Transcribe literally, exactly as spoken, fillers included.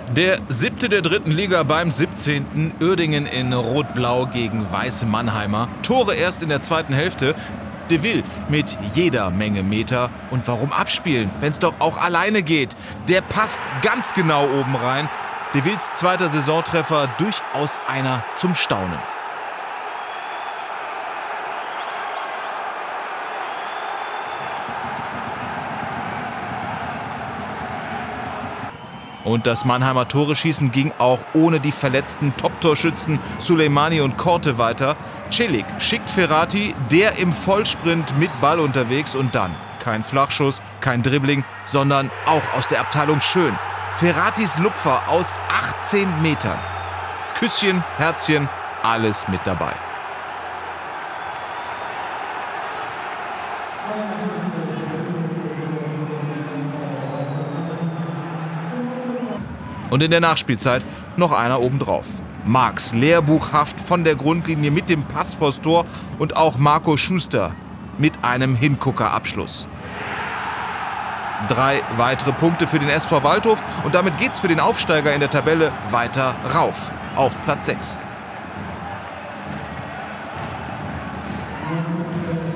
Der siebte der dritten Liga beim siebzehnten Uerdingen in Rot-Blau gegen Weiße Mannheimer. Tore erst in der zweiten Hälfte. De Wil mit jeder Menge Meter. Und warum abspielen, wenn es doch auch alleine geht? Der passt ganz genau oben rein. De Wils zweiter Saisontreffer, durchaus einer zum Staunen. Und das Mannheimer Tore-Schießen ging auch ohne die verletzten Top-Torschützen Suleimani und Korte weiter. Celik schickt Ferrati, der im Vollsprint mit Ball unterwegs, und dann kein Flachschuss, kein Dribbling, sondern auch aus der Abteilung Schön. Ferratis Lupfer aus achtzehn Metern. Küsschen, Herzchen, alles mit dabei. Und in der Nachspielzeit noch einer obendrauf. Marx lehrbuchhaft von der Grundlinie mit dem Pass vors Tor und auch Marco Schuster mit einem Hingucker-Abschluss. Drei weitere Punkte für den S V Waldhof und damit geht's für den Aufsteiger in der Tabelle weiter rauf auf Platz sechs.